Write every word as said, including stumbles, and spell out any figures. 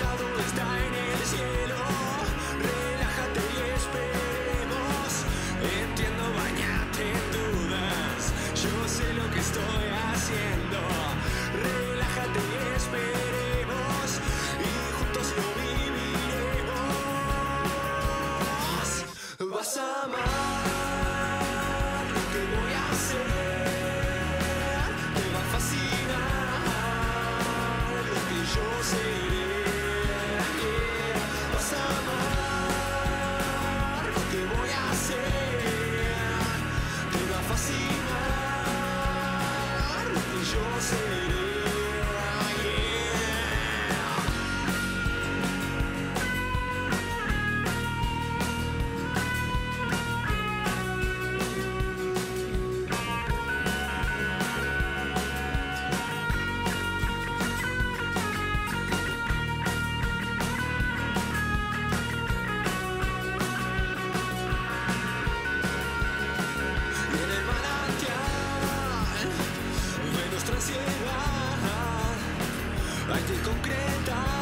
estrellado está en el cielo. Relájate y esperemos. Entiendo, bañate en dudas. Yo sé lo que estoy haciendo. Relájate y esperemos. Y juntos lo viviremos. Vas a amar lo que voy a hacer. Te va a fascinar lo que yo seré. Yeah. Vas a amar lo que voy a hacer. Te va a fascinar lo que yo seré. Hay que concretar.